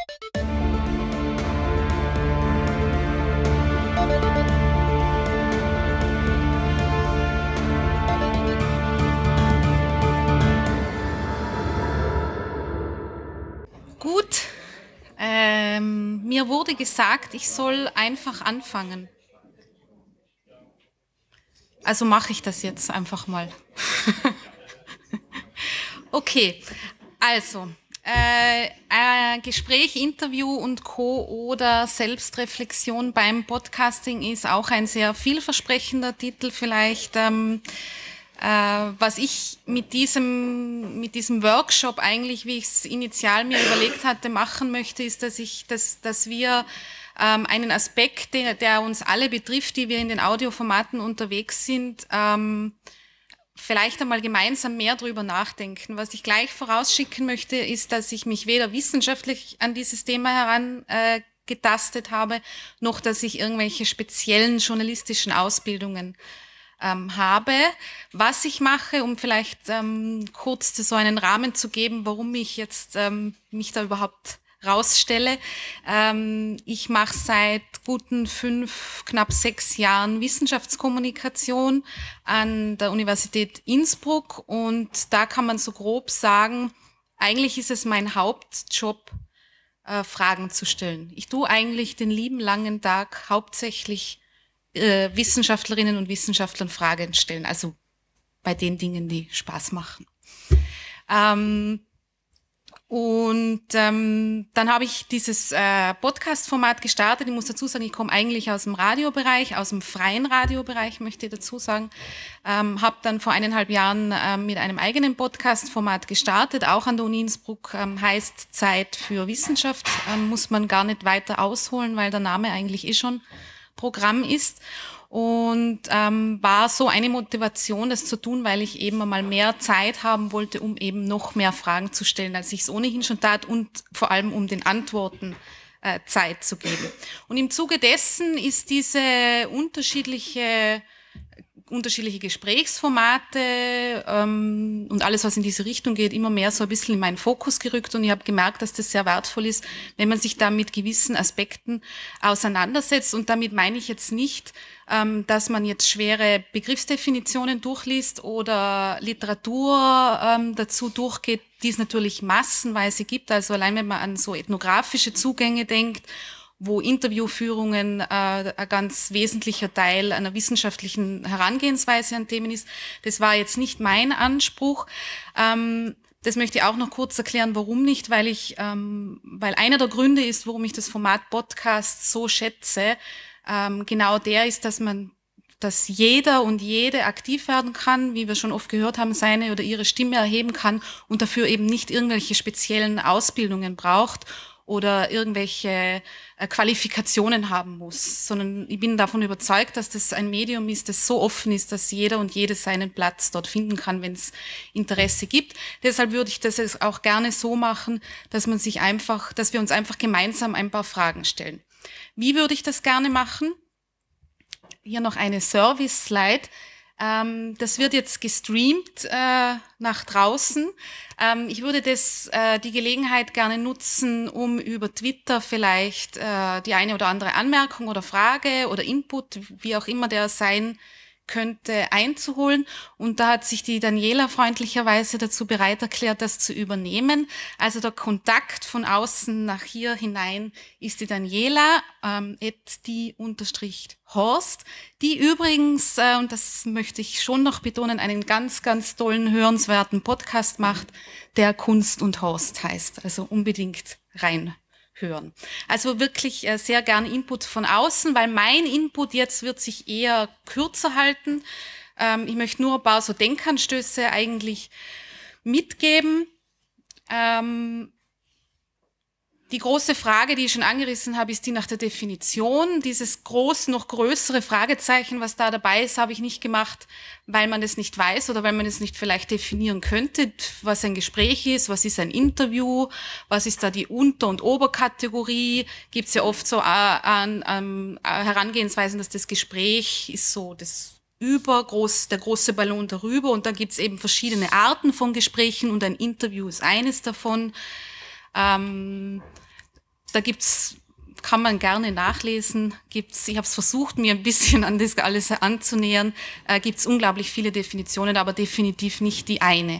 Gut, mir wurde gesagt, ich soll einfach anfangen. Also mache ich das jetzt einfach mal. Okay, also Gespräch, Interview und Co. oder Selbstreflexion beim Podcasting ist auch ein sehr vielversprechender Titel vielleicht. Was ich mit diesem Workshop eigentlich, wie ich es initial mir überlegt hatte, machen möchte, ist, dass wir einen Aspekt, der uns alle betrifft, die wir in den Audioformaten unterwegs sind, vielleicht einmal gemeinsam mehr drüber nachdenken. Was ich gleich vorausschicken möchte, ist, dass ich mich weder wissenschaftlich an dieses Thema herangetastet habe, noch dass ich irgendwelche speziellen journalistischen Ausbildungen habe. Was ich mache, um vielleicht kurz so einen Rahmen zu geben, warum ich jetzt mich da überhaupt rausstelle. Ich mache seit guten 5, knapp 6 Jahren Wissenschaftskommunikation an der Universität Innsbruck und da kann man so grob sagen, eigentlich ist es mein Hauptjob, Fragen zu stellen. Ich tue eigentlich den lieben langen Tag hauptsächlich Wissenschaftlerinnen und Wissenschaftlern Fragen stellen, also bei den Dingen, die Spaß machen. Dann habe ich dieses Podcast-Format gestartet. Ich muss dazu sagen, ich komme eigentlich aus dem Radiobereich, aus dem freien Radiobereich, möchte ich dazu sagen. Habe dann vor 1,5 Jahren mit einem eigenen Podcast-Format gestartet, auch an der Uni Innsbruck, heißt Zeit für Wissenschaft. Muss man gar nicht weiter ausholen, weil der Name eigentlich schon Programm ist. Und war so eine Motivation, das zu tun, weil ich eben einmal mehr Zeit haben wollte, um eben noch mehr Fragen zu stellen, als ich es ohnehin schon tat und vor allem um den Antworten Zeit zu geben. Und im Zuge dessen ist diese unterschiedliche Gesprächsformate und alles, was in diese Richtung geht, immer mehr so ein bisschen in meinen Fokus gerückt und ich habe gemerkt, dass das sehr wertvoll ist, wenn man sich da mit gewissen Aspekten auseinandersetzt und damit meine ich jetzt nicht, dass man jetzt schwere Begriffsdefinitionen durchliest oder Literatur dazu durchgeht, die es natürlich massenweise gibt, also allein wenn man an so ethnografische Zugänge denkt, wo Interviewführungen ein ganz wesentlicher Teil einer wissenschaftlichen Herangehensweise an Themen ist. Das war jetzt nicht mein Anspruch. Das möchte ich auch noch kurz erklären, warum nicht, weil einer der Gründe ist, warum ich das Format Podcast so schätze, genau der ist, dass jeder und jede aktiv werden kann, wie wir schon oft gehört haben, seine oder ihre Stimme erheben kann und dafür eben nicht irgendwelche speziellen Ausbildungen braucht oder irgendwelche Qualifikationen haben muss, sondern ich bin davon überzeugt, dass das ein Medium ist, das so offen ist, dass jeder und jede seinen Platz dort finden kann, wenn es Interesse gibt. Deshalb würde ich das auch gerne so machen, dass wir uns einfach gemeinsam ein paar Fragen stellen. Wie würde ich das gerne machen? Hier noch eine Service-Slide. Das wird jetzt gestreamt nach draußen. Ich würde die Gelegenheit gerne nutzen, um über Twitter vielleicht die eine oder andere Anmerkung oder Frage oder Input, wie auch immer der sein könnte, einzuholen. Und da hat sich die Daniela freundlicherweise dazu bereit erklärt, das zu übernehmen. Also der Kontakt von außen nach hier hinein ist die Daniela, @die_Horst, die übrigens, und das möchte ich schon noch betonen, einen ganz, ganz tollen, hörenswerten Podcast macht, der Kunst und Horst heißt. Also unbedingt reinhören. Also wirklich sehr gerne Input von außen, weil mein Input jetzt wird sich eher kürzer halten. Ich möchte nur ein paar so Denkanstöße eigentlich mitgeben. Die große Frage, die ich schon angerissen habe, ist die nach der Definition. Dieses noch größere Fragezeichen, was da dabei ist, habe ich nicht gemacht, weil man es nicht weiß oder weil man es nicht vielleicht definieren könnte, was ein Gespräch ist, was ist ein Interview, was ist da die Unter- und Oberkategorie. Gibt es ja oft so Herangehensweisen, dass das Gespräch ist so der große Ballon darüber und dann gibt es eben verschiedene Arten von Gesprächen und ein Interview ist eines davon. Da kann man gerne nachlesen. Ich habe es versucht, mir ein bisschen an das alles anzunähern. Gibt's unglaublich viele Definitionen, aber definitiv nicht die eine.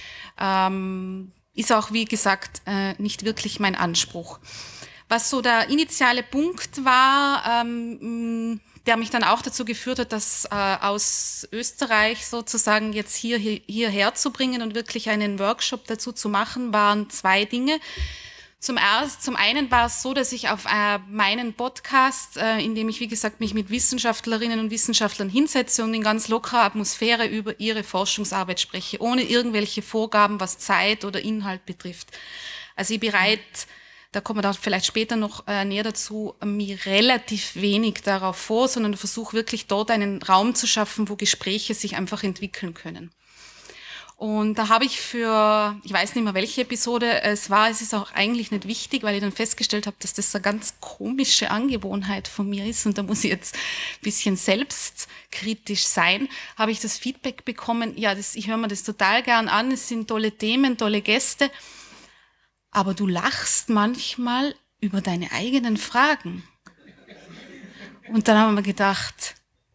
Ist auch, wie gesagt, nicht wirklich mein Anspruch. Was so der initiale Punkt war, der mich dann auch dazu geführt hat, das aus Österreich sozusagen jetzt hierher zu bringen und wirklich einen Workshop dazu zu machen, waren zwei Dinge. Zum einen war es so, dass ich auf meinen Podcast, in dem ich, wie gesagt, mich mit Wissenschaftlerinnen und Wissenschaftlern hinsetze und in ganz lockerer Atmosphäre über ihre Forschungsarbeit spreche, ohne irgendwelche Vorgaben, was Zeit oder Inhalt betrifft. Also ich bereit, da kommen wir dann vielleicht später noch näher dazu, mir relativ wenig darauf vor, sondern versuche wirklich dort einen Raum zu schaffen, wo Gespräche sich einfach entwickeln können. Und da habe ich ich weiß nicht mehr welche Episode es ist auch eigentlich nicht wichtig, weil ich dann festgestellt habe, dass das eine ganz komische Angewohnheit von mir ist und da muss ich jetzt ein bisschen selbstkritisch sein, habe ich das Feedback bekommen, ja, ich höre mir das total gern an, es sind tolle Themen, tolle Gäste, aber du lachst manchmal über deine eigenen Fragen. Und dann haben wir gedacht,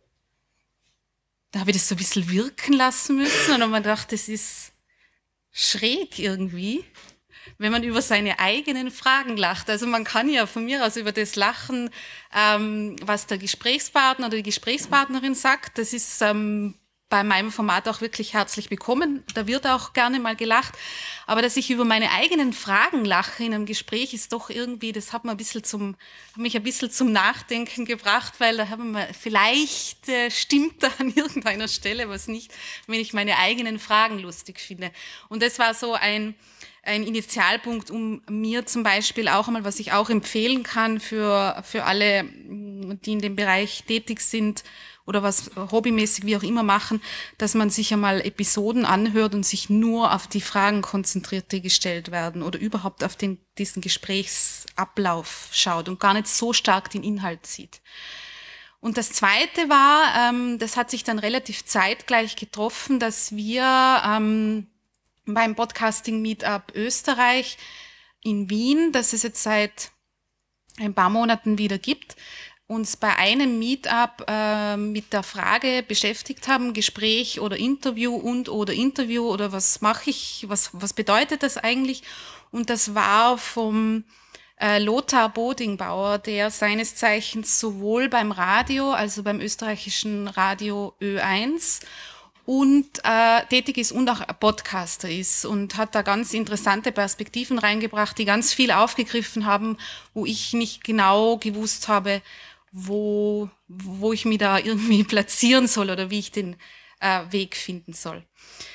da habe ich das so ein bisschen wirken lassen müssen und dann habe ich gedacht, das ist schräg irgendwie, wenn man über seine eigenen Fragen lacht. Also man kann ja von mir aus über das lachen, was der Gesprächspartner oder die Gesprächspartnerin sagt. Das ist bei meinem Format auch wirklich herzlich willkommen. Da wird auch gerne mal gelacht. Aber dass ich über meine eigenen Fragen lache in einem Gespräch, ist doch irgendwie, das hat mich ein bisschen zum Nachdenken gebracht, weil da haben wir vielleicht stimmt da an irgendeiner Stelle was nicht, wenn ich meine eigenen Fragen lustig finde. Und das war so ein Initialpunkt, um mir zum Beispiel auch einmal, was ich auch empfehlen kann für alle, die in dem Bereich tätig sind, oder was hobbymäßig wie auch immer machen, dass man sich einmal Episoden anhört und sich nur auf die Fragen konzentriert, die gestellt werden oder überhaupt auf diesen Gesprächsablauf schaut und gar nicht so stark den Inhalt sieht. Und das Zweite war, das hat sich dann relativ zeitgleich getroffen, dass wir beim Podcasting Meetup Österreich in Wien, das es jetzt seit ein paar Monaten wieder gibt, uns bei einem Meetup mit der Frage beschäftigt haben, Gespräch oder Interview oder Interview oder was mache ich, was bedeutet das eigentlich? Und das war vom Lothar Bodingbauer, der seines Zeichens sowohl beim Radio, also beim österreichischen Radio Ö1 und tätig ist und auch Podcaster ist und hat da ganz interessante Perspektiven reingebracht, die ganz viel aufgegriffen haben, wo ich nicht genau gewusst habe, wo ich mich da irgendwie platzieren soll oder wie ich den Weg finden soll.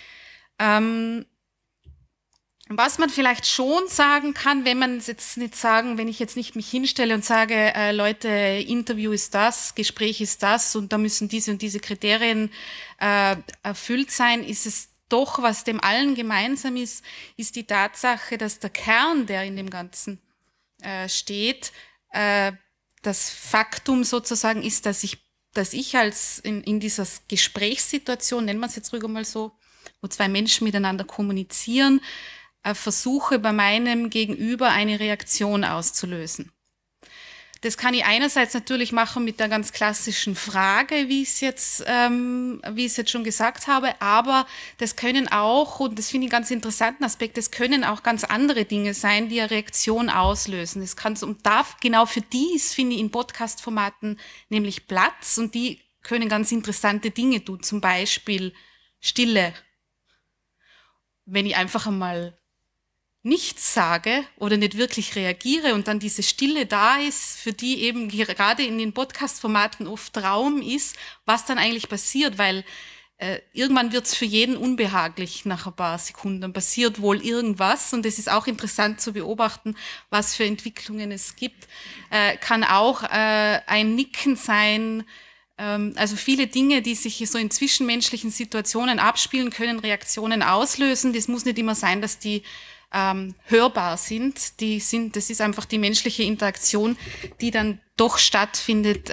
Was man vielleicht schon sagen kann, wenn ich jetzt nicht mich hinstelle und sage, Leute, Interview ist das, Gespräch ist das und da müssen diese und diese Kriterien erfüllt sein, ist es doch, was dem allen gemeinsam ist die Tatsache, dass der Kern, der in dem Ganzen steht, das Faktum sozusagen ist, dass ich als in dieser Gesprächssituation, nennen wir es jetzt ruhig mal so, wo zwei Menschen miteinander kommunizieren, versuche bei meinem Gegenüber eine Reaktion auszulösen. Das kann ich einerseits natürlich machen mit der ganz klassischen Frage, wie ich es jetzt schon gesagt habe, aber das können auch, und das finde ich einen ganz interessanten Aspekt, das können auch ganz andere Dinge sein, die eine Reaktion auslösen. Das kann und darf genau für dies, finde ich, in Podcast-Formaten nämlich Platz und die können ganz interessante Dinge tun, zum Beispiel Stille. Wenn ich einfach einmal nichts sage oder nicht wirklich reagiere und dann diese Stille da ist, für die eben gerade in den Podcast-Formaten oft Raum ist, was dann eigentlich passiert, weil irgendwann wird es für jeden unbehaglich nach ein paar Sekunden. Dann passiert wohl irgendwas und es ist auch interessant zu beobachten, was für Entwicklungen es gibt. Kann auch ein Nicken sein, also viele Dinge, die sich so in zwischenmenschlichen Situationen abspielen, können Reaktionen auslösen. Das muss nicht immer sein, dass die hörbar sind. Das ist einfach die menschliche Interaktion, die dann doch stattfindet,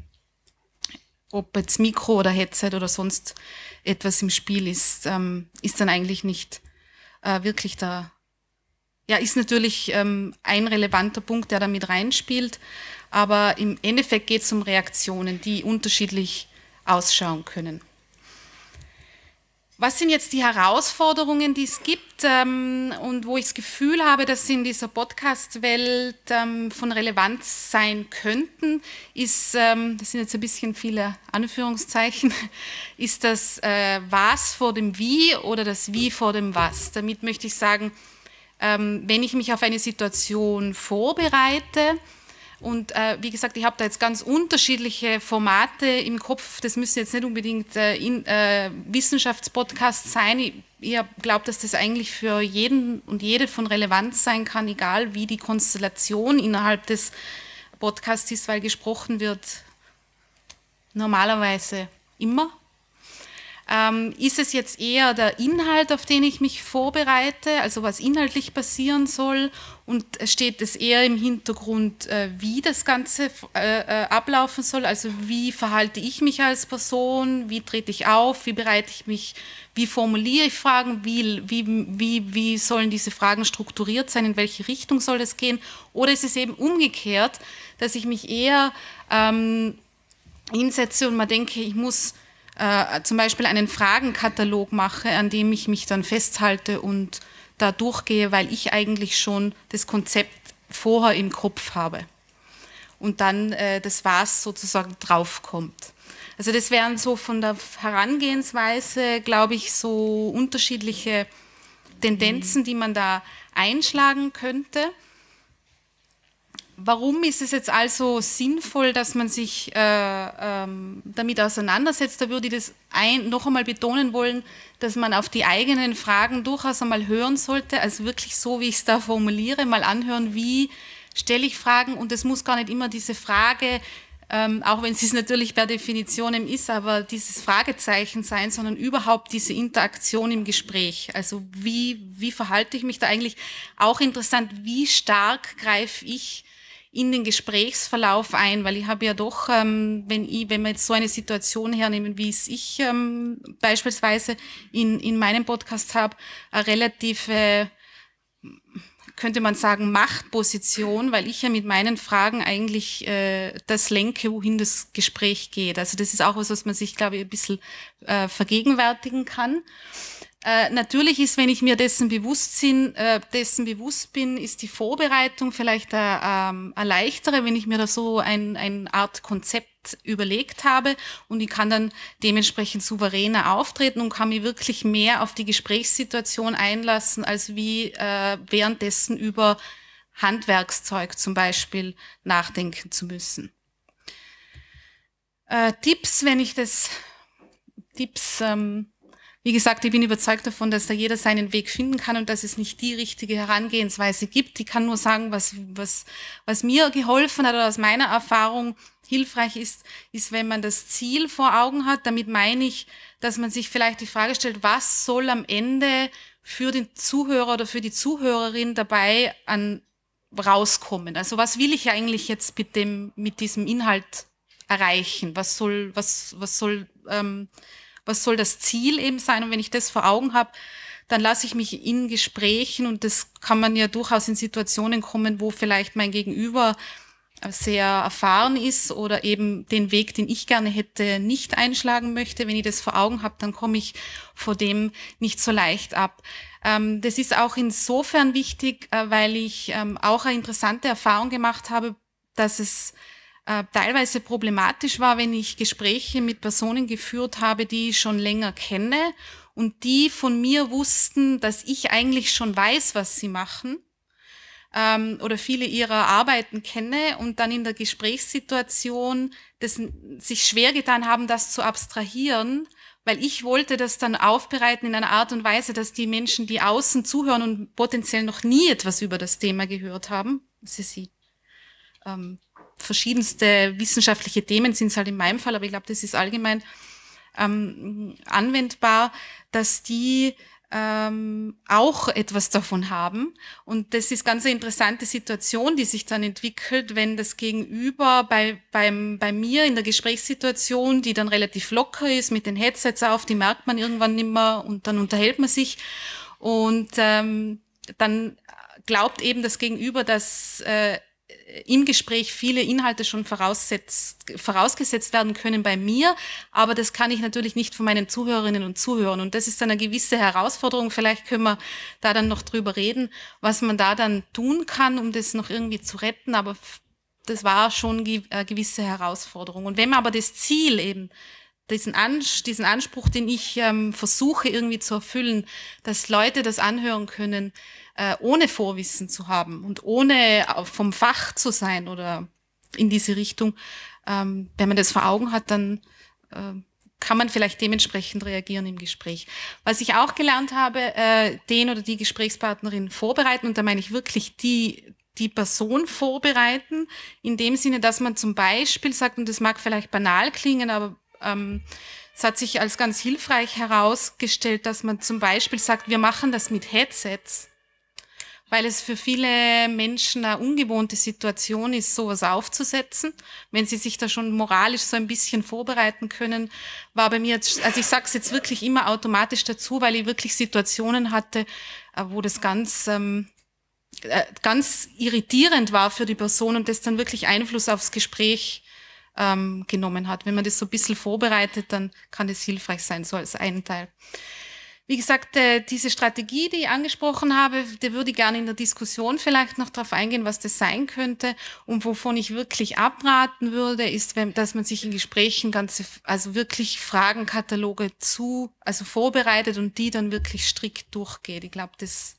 ob jetzt Mikro oder Headset oder sonst etwas im Spiel ist dann eigentlich nicht wirklich ja, ist natürlich ein relevanter Punkt, der da mit reinspielt. Aber im Endeffekt geht es um Reaktionen, die unterschiedlich ausschauen können. Was sind jetzt die Herausforderungen, die es gibt und wo ich das Gefühl habe, dass sie in dieser Podcast-Welt von Relevanz sein könnten, ist, das sind jetzt ein bisschen viele Anführungszeichen, ist das Was vor dem Wie oder das Wie vor dem Was. Damit möchte ich sagen, wenn ich mich auf eine Situation vorbereite, und wie gesagt, ich habe da jetzt ganz unterschiedliche Formate im Kopf. Das müssen jetzt nicht unbedingt Wissenschaftspodcasts sein. Ich glaube, dass das eigentlich für jeden und jede von Relevanz sein kann, egal wie die Konstellation innerhalb des Podcasts ist, weil gesprochen wird normalerweise immer. Ist es jetzt eher der Inhalt, auf den ich mich vorbereite, also was inhaltlich passieren soll, und steht es eher im Hintergrund, wie das Ganze ablaufen soll, also wie verhalte ich mich als Person, wie trete ich auf, wie bereite ich mich, wie formuliere ich Fragen, wie sollen diese Fragen strukturiert sein, in welche Richtung soll es gehen, oder ist es eben umgekehrt, dass ich mich eher hinsetze und mal denke, ich muss zum Beispiel einen Fragenkatalog mache, an dem ich mich dann festhalte und da durchgehe, weil ich eigentlich schon das Konzept vorher im Kopf habe und dann das Was sozusagen draufkommt. Also das wären so von der Herangehensweise, glaube ich, so unterschiedliche Tendenzen, die man da einschlagen könnte. Warum ist es jetzt also sinnvoll, dass man sich damit auseinandersetzt? Da würde ich das noch einmal betonen wollen, dass man auf die eigenen Fragen durchaus einmal hören sollte, also wirklich so, wie ich es da formuliere, mal anhören, wie stelle ich Fragen, und es muss gar nicht immer diese Frage, auch wenn es natürlich per Definition ist, aber dieses Fragezeichen sein, sondern überhaupt diese Interaktion im Gespräch. Also wie verhalte ich mich da eigentlich? Auch interessant, wie stark greife ich in den Gesprächsverlauf ein, weil ich habe ja doch, wenn wir jetzt so eine Situation hernehmen, wie es ich beispielsweise in meinem Podcast habe, eine relative, könnte man sagen, Machtposition, weil ich ja mit meinen Fragen eigentlich das lenke, wohin das Gespräch geht. Also das ist auch was man sich, glaube ich, ein bisschen vergegenwärtigen kann. Natürlich ist, wenn ich mir dessen bewusst bin, ist die Vorbereitung vielleicht eine leichtere, wenn ich mir da so eine Art Konzept überlegt habe, und ich kann dann dementsprechend souveräner auftreten und kann mich wirklich mehr auf die Gesprächssituation einlassen, als wie währenddessen über Handwerkszeug zum Beispiel nachdenken zu müssen. Tipps, wie gesagt, ich bin überzeugt davon, dass da jeder seinen Weg finden kann und dass es nicht die richtige Herangehensweise gibt. Ich kann nur sagen, was mir geholfen hat oder aus meiner Erfahrung hilfreich ist, wenn man das Ziel vor Augen hat. Damit meine ich, dass man sich vielleicht die Frage stellt, was soll am Ende für den Zuhörer oder für die Zuhörerin dabei rauskommen? Also was will ich eigentlich jetzt mit diesem Inhalt erreichen? Was soll das Ziel eben sein? Und wenn ich das vor Augen habe, dann lasse ich mich in Gesprächen, und das kann man ja durchaus in Situationen kommen, wo vielleicht mein Gegenüber sehr erfahren ist oder eben den Weg, den ich gerne hätte, nicht einschlagen möchte. Wenn ich das vor Augen habe, dann komme ich vor dem nicht so leicht ab. Das ist auch insofern wichtig, weil ich auch eine interessante Erfahrung gemacht habe, dass es teilweise problematisch war, wenn ich Gespräche mit Personen geführt habe, die ich schon länger kenne und die von mir wussten, dass ich eigentlich schon weiß, was sie machen oder viele ihrer Arbeiten kenne, und dann in der Gesprächssituation sich schwer getan haben, das zu abstrahieren, weil ich wollte das dann aufbereiten in einer Art und Weise, dass die Menschen, die außen zuhören und potenziell noch nie etwas über das Thema gehört haben, verschiedenste wissenschaftliche Themen sind es halt in meinem Fall, aber ich glaube, das ist allgemein anwendbar, dass die auch etwas davon haben. Und das ist ganz eine interessante Situation, die sich dann entwickelt, wenn das Gegenüber bei mir in der Gesprächssituation, die dann relativ locker ist, mit den Headsets auf, die merkt man irgendwann nicht mehr, und dann unterhält man sich. Und dann glaubt eben das Gegenüber, dass im Gespräch viele Inhalte schon vorausgesetzt werden können bei mir, aber das kann ich natürlich nicht von meinen Zuhörerinnen und Zuhörern. Und das ist dann eine gewisse Herausforderung. Vielleicht können wir da dann noch drüber reden, was man da dann tun kann, um das noch irgendwie zu retten. Aber das war schon eine gewisse Herausforderung. Und wenn man aber das Ziel eben, diesen Anspruch, den ich versuche irgendwie zu erfüllen, dass Leute das anhören können, ohne Vorwissen zu haben und ohne vom Fach zu sein oder in diese Richtung, wenn man das vor Augen hat, dann kann man vielleicht dementsprechend reagieren im Gespräch. Was ich auch gelernt habe, den oder die Gesprächspartnerin vorbereiten, und da meine ich wirklich die Person vorbereiten, in dem Sinne, dass man zum Beispiel sagt, und das mag vielleicht banal klingen, aber es hat sich als ganz hilfreich herausgestellt, dass man zum Beispiel sagt, wir machen das mit Headsets, weil es für viele Menschen eine ungewohnte Situation ist, sowas aufzusetzen. Wenn sie sich da schon moralisch so ein bisschen vorbereiten können, war bei mir jetzt, also ich sage es jetzt wirklich immer automatisch dazu, weil ich wirklich Situationen hatte, wo das ganz irritierend war für die Person und das dann wirklich Einfluss aufs Gespräch genommen hat. Wenn man das so ein bisschen vorbereitet, dann kann das hilfreich sein, so als einen Teil. Wie gesagt, diese Strategie, die ich angesprochen habe, da würde ich gerne in der Diskussion vielleicht noch darauf eingehen, was das sein könnte. Und wovon ich wirklich abraten würde, ist, dass man sich in Gesprächen also wirklich Fragenkataloge vorbereitet und die dann wirklich strikt durchgeht. Ich glaube, das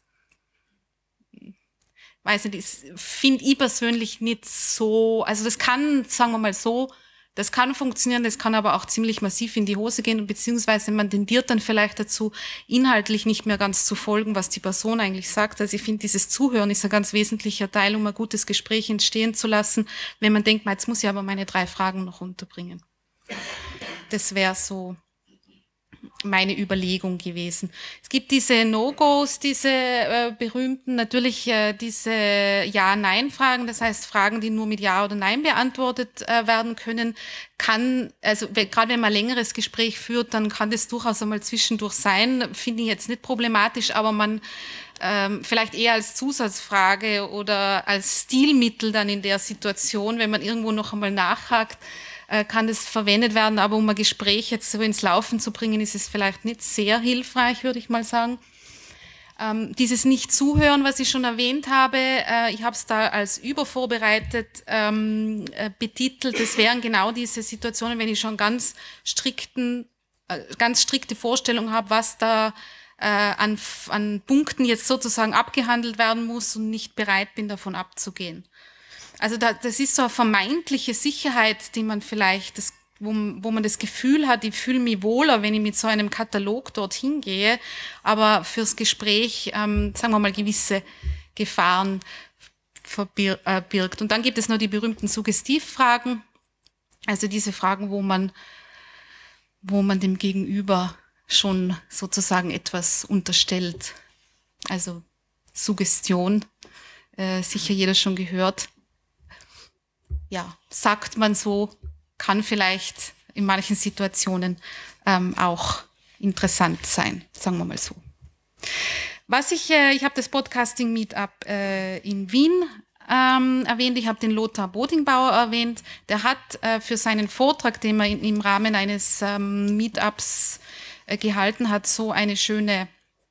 weiß nicht, finde ich persönlich nicht so, also das kann, sagen wir mal so, das kann funktionieren, das kann aber auch ziemlich massiv in die Hose gehen, beziehungsweise man tendiert dann vielleicht dazu, inhaltlich nicht mehr ganz zu folgen, was die Person eigentlich sagt. Also ich finde, dieses Zuhören ist ein ganz wesentlicher Teil, um ein gutes Gespräch entstehen zu lassen, wenn man denkt, jetzt muss ich aber meine 3 Fragen noch unterbringen. Das wäre so meine Überlegung gewesen. Es gibt diese No-Gos, diese berühmten, natürlich diese Ja-Nein-Fragen, das heißt Fragen, die nur mit Ja oder Nein beantwortet werden können, also gerade wenn man ein längeres Gespräch führt, dann kann das durchaus einmal zwischendurch sein, finde ich jetzt nicht problematisch, aber man vielleicht eher als Zusatzfrage oder als Stilmittel dann in der Situation, wenn man irgendwo noch einmal nachhakt, kann das verwendet werden, aber um ein Gespräch jetzt so ins Laufen zu bringen, ist es vielleicht nicht sehr hilfreich, würde ich mal sagen. Dieses Nicht-Zuhören, was ich schon erwähnt habe, ich habe es da als übervorbereitet betitelt. Das wären genau diese Situationen, wenn ich schon ganz strikte Vorstellungen habe, was da an Punkten jetzt sozusagen abgehandelt werden muss und nicht bereit bin, davon abzugehen. Also das ist so eine vermeintliche Sicherheit, die man vielleicht, wo man das Gefühl hat, ich fühle mich wohler, wenn ich mit so einem Katalog dorthin gehe, aber fürs Gespräch, sagen wir mal, gewisse Gefahren verbirgt. Und dann gibt es noch die berühmten Suggestivfragen, also diese Fragen, wo man dem Gegenüber schon sozusagen etwas unterstellt. Also Suggestion, sicher jeder schon gehört. Ja, sagt man so, kann vielleicht in manchen Situationen auch interessant sein, sagen wir mal so. Ich habe das Podcasting Meetup in Wien erwähnt, ich habe den Lothar Bodingbauer erwähnt, der hat für seinen Vortrag, den er im Rahmen eines Meetups gehalten hat, so eine schöne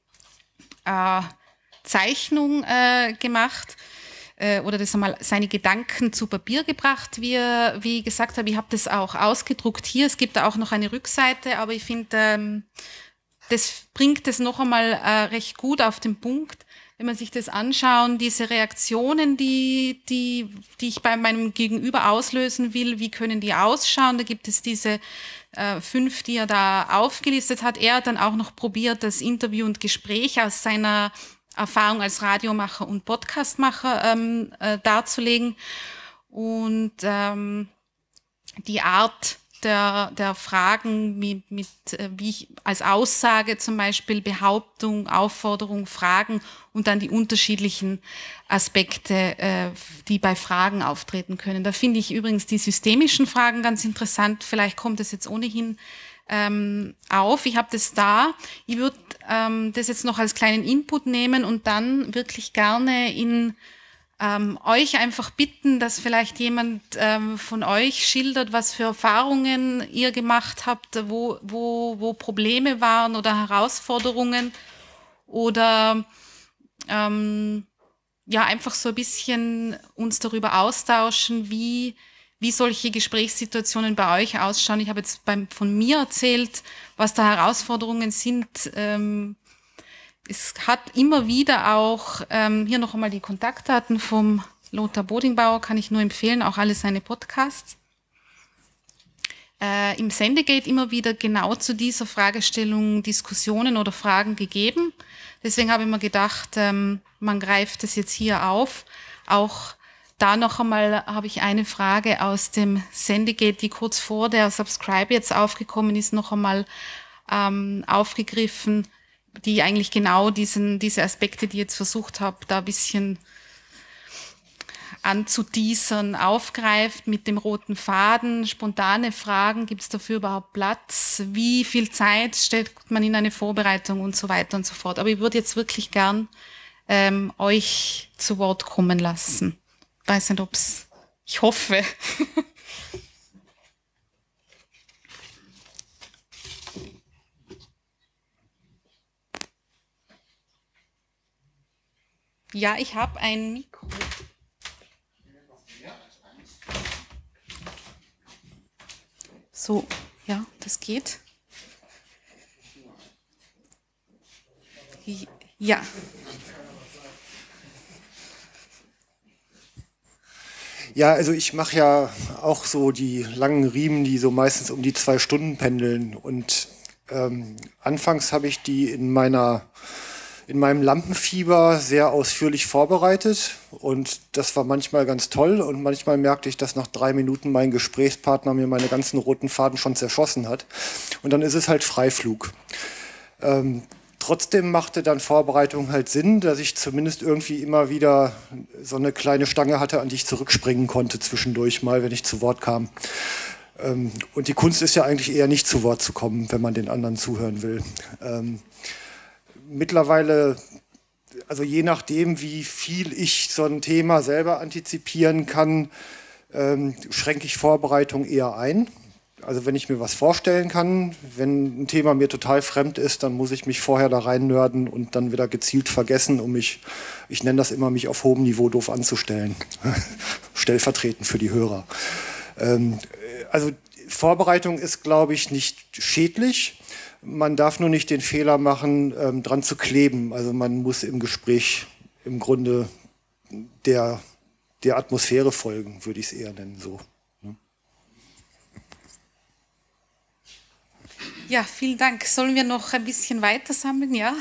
Zeichnung gemacht, oder das einmal seine Gedanken zu Papier gebracht, wie ich gesagt habe, ich habe das auch ausgedruckt hier. Es gibt da auch noch eine Rückseite, aber ich finde, das bringt es noch einmal recht gut auf den Punkt, wenn man sich das anschauen, diese Reaktionen, die ich bei meinem Gegenüber auslösen will, wie können die ausschauen? Da gibt es diese 5, die er da aufgelistet hat. Er hat dann auch noch probiert, das Interview und Gespräch aus seiner Erfahrung als Radiomacher und Podcastmacher darzulegen und die Art der Fragen wie ich als Aussage zum Beispiel Behauptung, Aufforderung, Fragen und dann die unterschiedlichen Aspekte, die bei Fragen auftreten können. Da finde ich übrigens die systemischen Fragen ganz interessant. Vielleicht kommt es jetzt ohnehin auf. Ich habe das da. Ich würde das jetzt noch als kleinen Input nehmen und dann wirklich gerne euch einfach bitten, dass vielleicht jemand von euch schildert, was für Erfahrungen ihr gemacht habt, wo Probleme waren oder Herausforderungen oder ja, einfach so ein bisschen uns darüber austauschen, wie solche Gesprächssituationen bei euch ausschauen. Ich habe jetzt von mir erzählt, was da Herausforderungen sind. Es hat immer wieder auch, hier noch einmal die Kontaktdaten vom Lothar Bodingbauer, kann ich nur empfehlen, auch alle seine Podcasts. Im Sendegate immer wieder genau zu dieser Fragestellung Diskussionen oder Fragen gegeben. Deswegen habe ich mir gedacht, man greift es jetzt hier auf. Auch da noch einmal habe ich eine Frage aus dem Sendegate, die kurz vor der Subscribe jetzt aufgekommen ist, noch einmal aufgegriffen, die eigentlich genau diese Aspekte, die ich jetzt versucht habe, da ein bisschen anzuteasern, aufgreift mit dem roten Faden, spontane Fragen, gibt es dafür überhaupt Platz, wie viel Zeit steckt man in eine Vorbereitung und so weiter und so fort. Aber ich würde jetzt wirklich gern euch zu Wort kommen lassen. Ich weiß nicht, ich hoffe. Ja, ich habe ein Mikro. So, ja, das geht. Ja. Ja, also ich mache ja auch so die langen Riemen, die so meistens um die 2 Stunden pendeln. Und anfangs habe ich die in meinem Lampenfieber sehr ausführlich vorbereitet. Und das war manchmal ganz toll. Und manchmal merkte ich, dass nach 3 Minuten mein Gesprächspartner mir meine ganzen roten Faden schon zerschossen hat. Und dann ist es halt Freiflug. Trotzdem machte dann Vorbereitung halt Sinn, dass ich zumindest irgendwie immer wieder so eine kleine Stange hatte, an die ich zurückspringen konnte zwischendurch mal, wenn ich zu Wort kam. Und die Kunst ist ja eigentlich eher nicht zu Wort zu kommen, wenn man den anderen zuhören will. Mittlerweile, also je nachdem, wie viel ich so ein Thema selber antizipieren kann, schränke ich Vorbereitung eher ein. Also wenn ich mir was vorstellen kann, wenn ein Thema mir total fremd ist, dann muss ich mich vorher da rein nörden und dann wieder gezielt vergessen, um mich, ich nenne das immer, mich auf hohem Niveau doof anzustellen. Stellvertretend für die Hörer. Also Vorbereitung ist, glaube ich, nicht schädlich. Man darf nur nicht den Fehler machen, dran zu kleben. Also man muss im Gespräch im Grunde der Atmosphäre folgen, würde ich es eher nennen, so. Ja, vielen Dank. Sollen wir noch ein bisschen weiter sammeln, ja?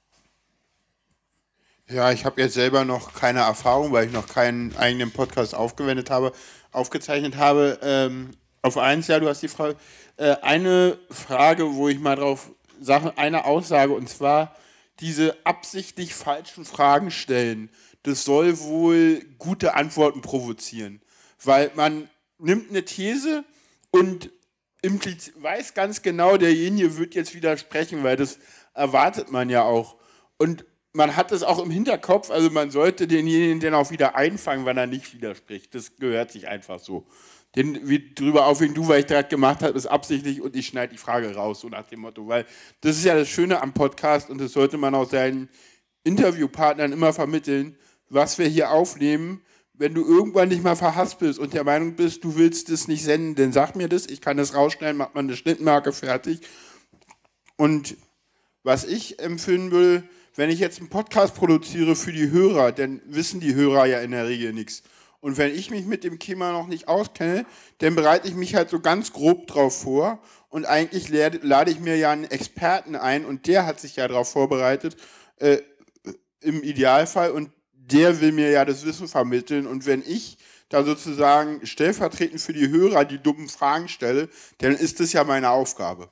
Ja, ich habe jetzt selber noch keine Erfahrung, weil ich noch keinen eigenen Podcast aufgezeichnet habe. Auf eins, ja, du hast die Frage. Eine Frage, wo ich mal drauf sage, eine Aussage, und zwar diese absichtlich falschen Fragen stellen. Das soll wohl gute Antworten provozieren. Weil man nimmt eine These und weiß ganz genau, derjenige wird jetzt widersprechen, weil das erwartet man ja auch. Und man hat es auch im Hinterkopf, also man sollte denjenigen dann auch wieder einfangen, wenn er nicht widerspricht. Das gehört sich einfach so. Den wie drüber aufhängen, du, weil ich gerade gemacht habe, ist absichtlich und ich schneide die Frage raus, so nach dem Motto. Weil das ist ja das Schöne am Podcast und das sollte man auch seinen Interviewpartnern immer vermitteln, was wir hier aufnehmen. Wenn du irgendwann nicht mal verhaspelst und der Meinung bist, du willst das nicht senden, dann sag mir das, ich kann das rausschneiden, macht man eine Schnittmarke fertig. Und was ich empfinden will, wenn ich jetzt einen Podcast produziere für die Hörer, dann wissen die Hörer ja in der Regel nichts. Und wenn ich mich mit dem Thema noch nicht auskenne, dann bereite ich mich halt so ganz grob drauf vor und eigentlich lade ich mir ja einen Experten ein und der hat sich ja darauf vorbereitet, im Idealfall, und der will mir ja das Wissen vermitteln, und wenn ich da sozusagen stellvertretend für die Hörer die dummen Fragen stelle, dann ist das ja meine Aufgabe.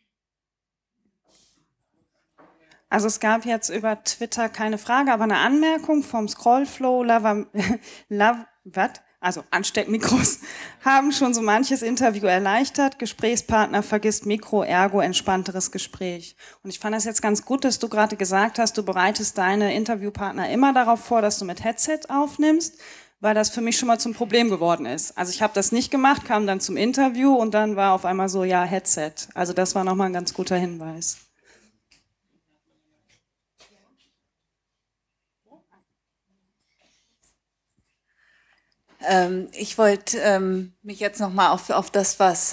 Also es gab jetzt über Twitter keine Frage, aber eine Anmerkung vom Scrollflow also Ansteckmikros, haben schon so manches Interview erleichtert. Gesprächspartner vergisst Mikro, ergo entspannteres Gespräch. Und ich fand das jetzt ganz gut, dass du gerade gesagt hast, du bereitest deine Interviewpartner immer darauf vor, dass du mit Headset aufnimmst, weil das für mich schon mal zum Problem geworden ist. Also ich habe das nicht gemacht, kam dann zum Interview und dann war auf einmal so, ja, Headset. Also das war nochmal ein ganz guter Hinweis. Ich wollte mich jetzt nochmal auf das, was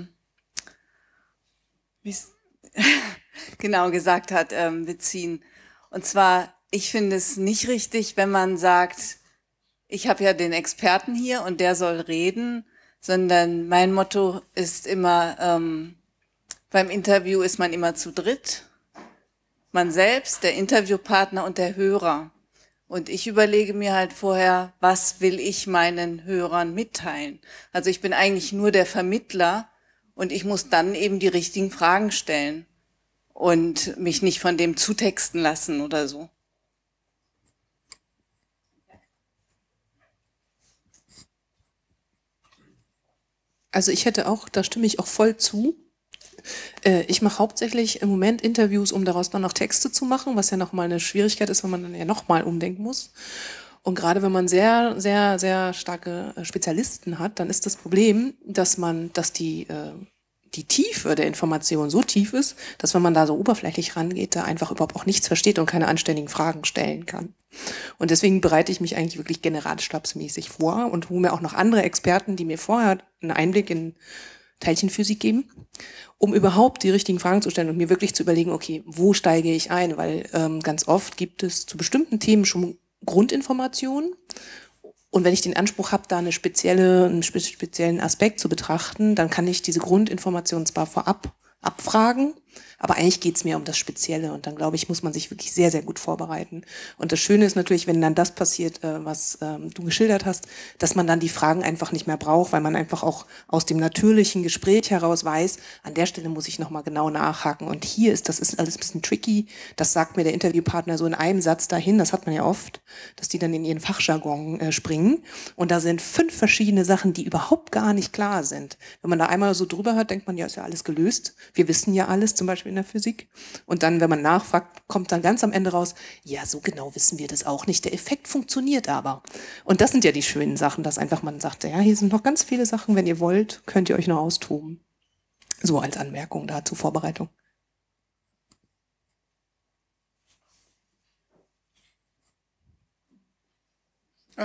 genau gesagt hat, beziehen. Und zwar, ich finde es nicht richtig, wenn man sagt, ich habe ja den Experten hier und der soll reden, sondern mein Motto ist immer, beim Interview ist man immer zu dritt. Man selbst, der Interviewpartner und der Hörer. Und ich überlege mir halt vorher, was will ich meinen Hörern mitteilen? Also ich bin eigentlich nur der Vermittler und ich muss dann eben die richtigen Fragen stellen und mich nicht von dem zutexten lassen oder so. Also ich hätte auch, da stimme ich auch voll zu. Ich mache hauptsächlich im Moment Interviews, um daraus dann noch Texte zu machen, was ja nochmal eine Schwierigkeit ist, weil man dann ja nochmal umdenken muss. Und gerade wenn man sehr, sehr, sehr starke Spezialisten hat, dann ist das Problem, dass die Tiefe der Information so tief ist, dass wenn man da so oberflächlich rangeht, da einfach überhaupt auch nichts versteht und keine anständigen Fragen stellen kann. Und deswegen bereite ich mich eigentlich wirklich generalstabsmäßig vor und hole mir auch noch andere Experten, die mir vorher einen Einblick in Teilchenphysik geben, um überhaupt die richtigen Fragen zu stellen und mir wirklich zu überlegen, okay, wo steige ich ein? Weil ganz oft gibt es zu bestimmten Themen schon Grundinformationen. Und wenn ich den Anspruch habe, da einen speziellen Aspekt zu betrachten, dann kann ich diese Grundinformationen zwar vorab abfragen, aber eigentlich geht's mir um das Spezielle und dann, glaube ich, muss man sich wirklich sehr, sehr gut vorbereiten. Und das Schöne ist natürlich, wenn dann das passiert, was du geschildert hast, dass man dann die Fragen einfach nicht mehr braucht, weil man einfach auch aus dem natürlichen Gespräch heraus weiß, an der Stelle muss ich nochmal genau nachhaken und das ist alles ein bisschen tricky, das sagt mir der Interviewpartner so in einem Satz dahin, das hat man ja oft, dass die dann in ihren Fachjargon springen und da sind 5 verschiedene Sachen, die überhaupt gar nicht klar sind. Wenn man da einmal so drüber hört, denkt man, ja, ist ja alles gelöst, wir wissen ja alles, zum Beispiel in der Physik. Und dann, wenn man nachfragt, kommt dann ganz am Ende raus, ja, so genau wissen wir das auch nicht. Der Effekt funktioniert aber. Und das sind ja die schönen Sachen, dass einfach man sagt, ja, hier sind noch ganz viele Sachen, wenn ihr wollt, könnt ihr euch noch austoben. So als Anmerkung da zur Vorbereitung. Ah.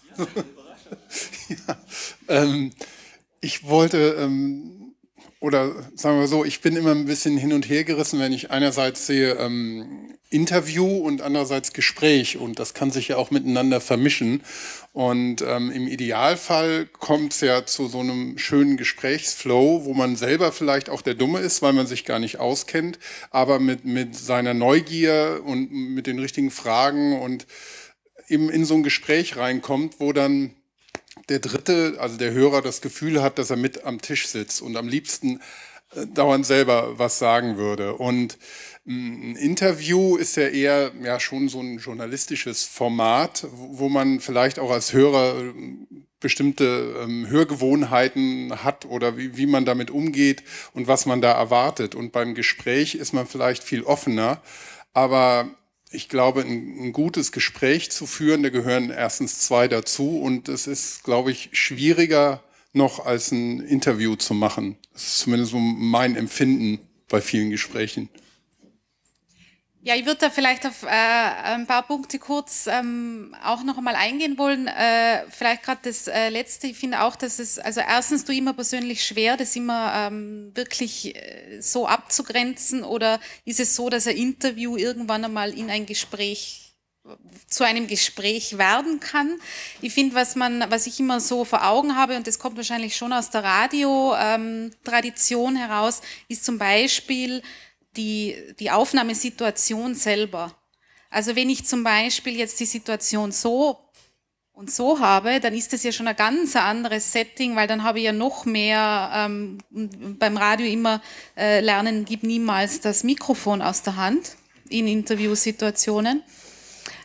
Ja, ich wollte oder sagen wir so, ich bin immer ein bisschen hin und her gerissen, wenn ich einerseits sehe Interview und andererseits Gespräch und das kann sich ja auch miteinander vermischen und im Idealfall kommt es ja zu so einem schönen Gesprächsflow, wo man selber vielleicht auch der Dumme ist, weil man sich gar nicht auskennt, aber mit seiner Neugier und mit den richtigen Fragen und eben in so ein Gespräch reinkommt, wo dann der Dritte, also der Hörer, das Gefühl hat, dass er mit am Tisch sitzt und am liebsten dauernd selber was sagen würde. Und ein Interview ist ja eher schon so ein journalistisches Format, wo man vielleicht auch als Hörer bestimmte Hörgewohnheiten hat oder wie man damit umgeht und was man da erwartet. Und beim Gespräch ist man vielleicht viel offener, aber ich glaube, ein gutes Gespräch zu führen, da gehören erstens 2 dazu und es ist, glaube ich, schwieriger noch als ein Interview zu machen. Das ist zumindest so mein Empfinden bei vielen Gesprächen. Ja, ich würde da vielleicht auf ein paar Punkte kurz auch noch einmal eingehen wollen. Vielleicht gerade das Letzte. Ich finde auch, dass es, also erstens tue ich immer persönlich schwer, das immer wirklich so abzugrenzen, oder ist es so, dass ein Interview irgendwann einmal in ein Gespräch, zu einem Gespräch werden kann. Ich finde, was ich immer so vor Augen habe, und das kommt wahrscheinlich schon aus der Radio-Tradition heraus, ist zum Beispiel die Aufnahmesituation selber. Also wenn ich zum Beispiel jetzt die Situation so und so habe, dann ist das ja schon ein ganz anderes Setting, weil dann habe ich ja noch mehr, beim Radio immer lernen, gib niemals das Mikrofon aus der Hand in Interviewsituationen.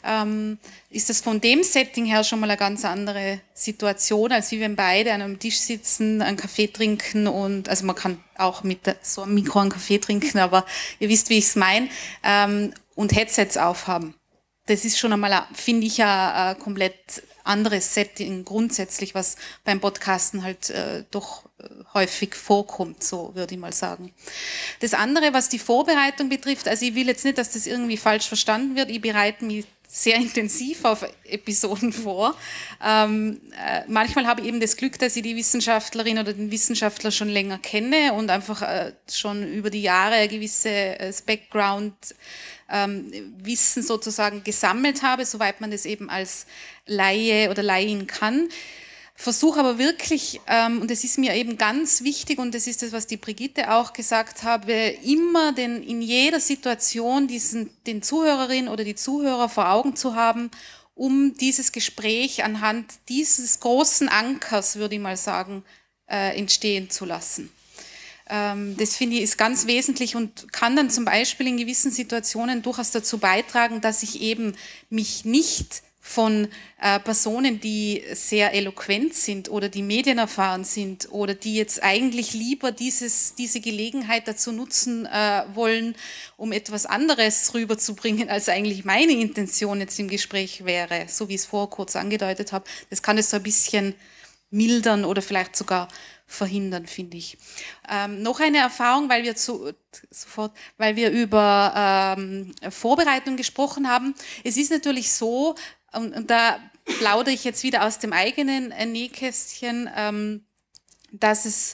ist das von dem Setting her schon mal eine ganz andere Situation, als wie wenn beide an einem Tisch sitzen, einen Kaffee trinken und, also man kann auch mit so einem Mikro einen Kaffee trinken, aber ihr wisst, wie ich es meine, und Headsets aufhaben. Das ist schon einmal, finde ich, ein komplett anderes Setting grundsätzlich, was beim Podcasten halt doch häufig vorkommt, so würde ich mal sagen. Das andere, was die Vorbereitung betrifft, also ich will jetzt nicht, dass das irgendwie falsch verstanden wird, ich bereite mich sehr intensiv auf Episoden vor. Manchmal habe ich eben das Glück, dass ich die Wissenschaftlerin oder den Wissenschaftler schon länger kenne und einfach schon über die Jahre ein gewisses Background Wissen sozusagen gesammelt habe, soweit man das eben als Laie oder Laien kann. Versuche aber wirklich, und das ist mir eben ganz wichtig, und das ist das, was die Brigitte auch gesagt habe, immer in jeder Situation den Zuhörerin oder die Zuhörer vor Augen zu haben, um dieses Gespräch anhand dieses großen Ankers, würde ich mal sagen, entstehen zu lassen. Das finde ich ist ganz wesentlich und kann dann zum Beispiel in gewissen Situationen durchaus dazu beitragen, dass ich eben mich nicht von Personen, die sehr eloquent sind oder die medienerfahren sind oder die jetzt eigentlich lieber diese Gelegenheit dazu nutzen wollen, um etwas anderes rüberzubringen, als eigentlich meine Intention jetzt im Gespräch wäre, so wie ich es vorher kurz angedeutet habe. Das kann es so ein bisschen mildern oder vielleicht sogar verhindern, finde ich. Noch eine Erfahrung, weil wir über Vorbereitung gesprochen haben. Es ist natürlich so, und da plaudere ich jetzt wieder aus dem eigenen Nähkästchen, dass es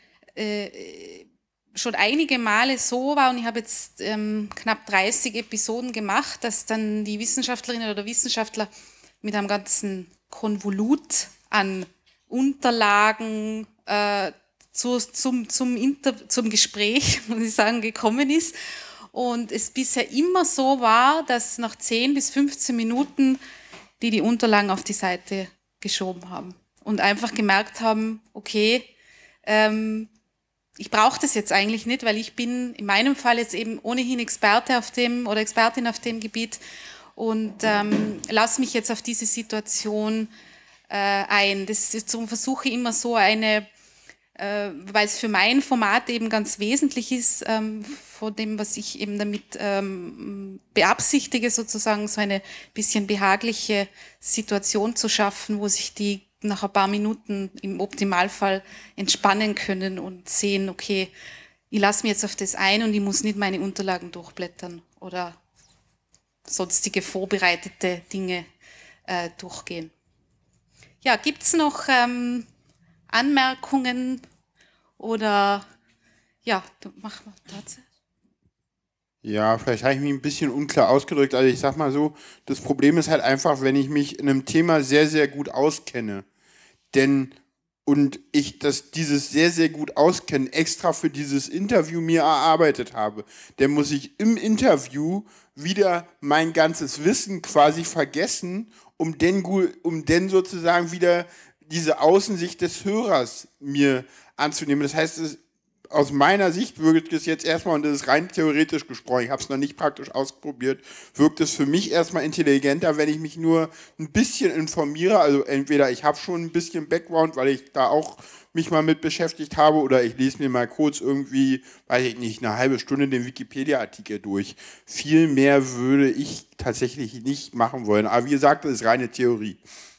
schon einige Male so war, und ich habe jetzt knapp 30 Episoden gemacht, dass dann die Wissenschaftlerin oder der Wissenschaftler mit einem ganzen Konvolut an Unterlagen zum Gespräch, muss ich sagen, gekommen ist. Und es bisher immer so war, dass nach 10 bis 15 Minuten die Unterlagen auf die Seite geschoben haben und einfach gemerkt haben, okay, ich brauche das jetzt eigentlich nicht, weil ich bin in meinem Fall jetzt eben ohnehin Experte auf dem oder Expertin auf dem Gebiet und lasse mich jetzt auf diese Situation ein. Darum versuche ich immer so eine, weil es für mein Format eben ganz wesentlich ist, von dem, was ich eben damit beabsichtige, sozusagen so eine bisschen behagliche Situation zu schaffen, wo sich die nach ein paar Minuten im Optimalfall entspannen können und sehen, okay, ich lasse mich jetzt auf das ein und ich muss nicht meine Unterlagen durchblättern oder sonstige vorbereitete Dinge durchgehen. Ja, gibt's noch Anmerkungen oder ja, mach mal dazu. Ja, vielleicht habe ich mich ein bisschen unklar ausgedrückt. Also ich sag mal so, das Problem ist halt einfach, wenn ich mich in einem Thema sehr, sehr gut auskenne, und ich dieses sehr, sehr gut auskennen extra für dieses Interview mir erarbeitet habe, dann muss ich im Interview wieder mein ganzes Wissen quasi vergessen, um dann sozusagen wieder diese Außensicht des Hörers mir anzunehmen. Das heißt, aus meiner Sicht wirkt es jetzt erstmal, und das ist rein theoretisch gesprochen, ich habe es noch nicht praktisch ausprobiert, wirkt es für mich erstmal intelligenter, wenn ich mich nur ein bisschen informiere. Also entweder ich habe schon ein bisschen Background, weil ich da auch mich mal mit beschäftigt habe, oder ich lese mir mal kurz irgendwie, weiß ich nicht, eine halbe Stunde den Wikipedia-Artikel durch. Viel mehr würde ich tatsächlich nicht machen wollen. Aber wie gesagt, das ist reine Theorie.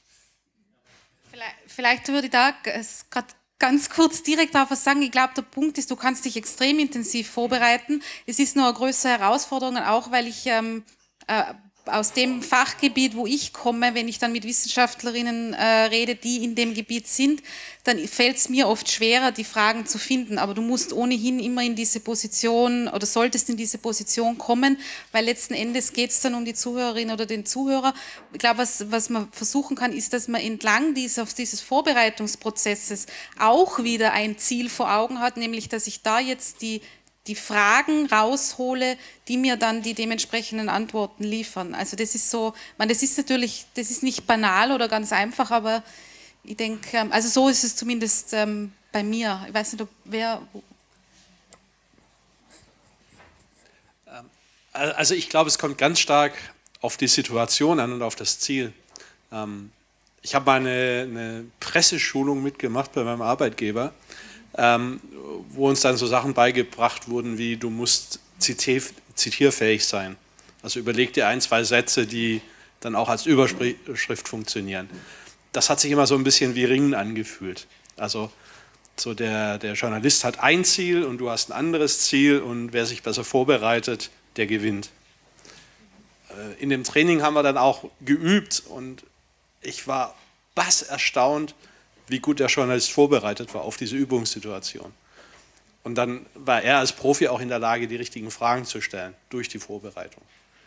Vielleicht würde ich da gerade ganz kurz direkt darauf was sagen. Ich glaube, der Punkt ist, du kannst dich extrem intensiv vorbereiten. Es ist nur eine größere Herausforderung, auch weil ich aus dem Fachgebiet, wo ich komme, wenn ich dann mit Wissenschaftlerinnen rede, die in dem Gebiet sind, dann fällt es mir oft schwerer, die Fragen zu finden. Aber du musst ohnehin immer in diese Position oder solltest in diese Position kommen, weil letzten Endes geht es dann um die Zuhörerin oder den Zuhörer. Ich glaube, was man versuchen kann, ist, dass man entlang dieses Vorbereitungsprozesses auch wieder ein Ziel vor Augen hat, nämlich, dass ich da jetzt die Fragen raushole, die mir dann die dementsprechenden Antworten liefern. Also das ist so, das ist natürlich, das ist nicht banal oder ganz einfach, aber ich denke, also so ist es zumindest bei mir. Ich weiß nicht, ob wer... Also ich glaube, es kommt ganz stark auf die Situation an und auf das Ziel. Ich habe mal eine Presseschulung mitgemacht bei meinem Arbeitgeber, wo uns dann so Sachen beigebracht wurden wie, du musst zitierfähig sein. Also überleg dir 1, 2 Sätze, die dann auch als Überschrift funktionieren. Das hat sich immer so ein bisschen wie Ringen angefühlt. Also so der Journalist hat ein Ziel und du hast ein anderes Ziel und wer sich besser vorbereitet, der gewinnt. In dem Training haben wir dann auch geübt und ich war erstaunt, wie gut der Journalist vorbereitet war auf diese Übungssituation. Und dann war er als Profi auch in der Lage, die richtigen Fragen zu stellen durch die Vorbereitung.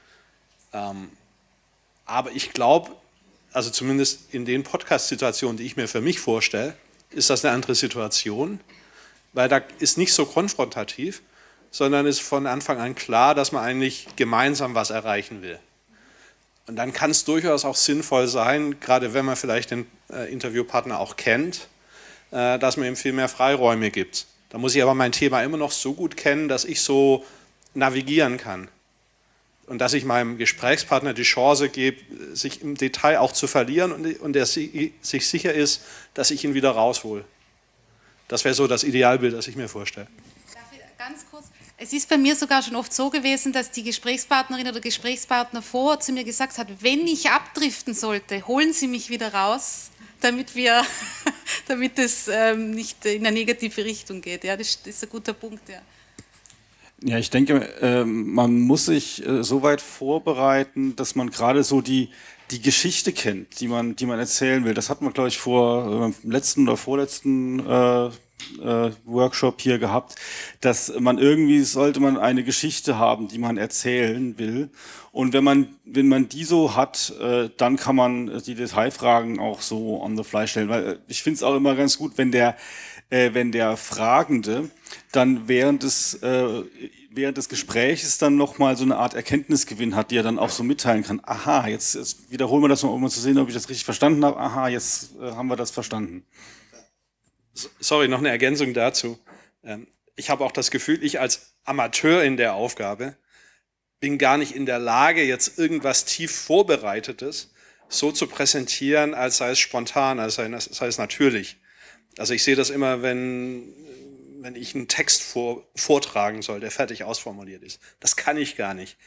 Aber ich glaube, also zumindest in den Podcast-Situationen, die ich mir für mich vorstelle, ist das eine andere Situation, weil da ist nicht so konfrontativ, sondern ist von Anfang an klar, dass man eigentlich gemeinsam was erreichen will. Und dann kann es durchaus auch sinnvoll sein, gerade wenn man vielleicht den Interviewpartner auch kennt, dass man ihm viel mehr Freiräume gibt. Da muss ich aber mein Thema immer noch so gut kennen, dass ich so navigieren kann. Und dass ich meinem Gesprächspartner die Chance gebe, sich im Detail auch zu verlieren und er sich sicher ist, dass ich ihn wieder raushole. Das wäre so das Idealbild, das ich mir vorstelle. Darf ich ganz kurz? Es ist bei mir sogar schon oft so gewesen, dass die Gesprächspartnerin oder Gesprächspartner vorher zu mir gesagt hat, wenn ich abdriften sollte, holen Sie mich wieder raus, damit es nicht in eine negative Richtung geht. Ja, das ist ein guter Punkt, ja. Ja, ich denke, man muss sich so weit vorbereiten, dass man gerade so die Geschichte kennt, die man erzählen will. Das hat man, glaube ich, vor letzten oder vorletzten Workshop hier gehabt, dass man irgendwie sollte man eine Geschichte haben, die man erzählen will. Und wenn man die so hat, dann kann man die Detailfragen auch so on the fly stellen. Weil ich finde es auch immer ganz gut, wenn der Fragende dann während des Gespräches dann nochmal so eine Art Erkenntnisgewinn hat, die er dann auch so mitteilen kann. Aha, jetzt wiederholen wir das mal, um zu sehen, ob ich das richtig verstanden habe. Aha, jetzt haben wir das verstanden. Sorry, noch eine Ergänzung dazu. Ich habe auch das Gefühl, ich als Amateur in der Aufgabe bin gar nicht in der Lage, jetzt irgendwas tief Vorbereitetes so zu präsentieren, als sei es spontan, als sei es natürlich. Also ich sehe das immer, wenn ich einen Text vortragen soll, der fertig ausformuliert ist. Das kann ich gar nicht.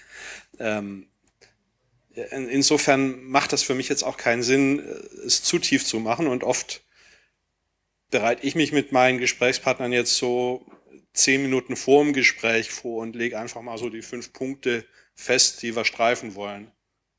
Insofern macht das für mich jetzt auch keinen Sinn, es zu tief zu machen. Und oft bereite ich mich mit meinen Gesprächspartnern jetzt so 10 Minuten vor dem Gespräch vor und lege einfach mal so die 5 Punkte fest, die wir streifen wollen.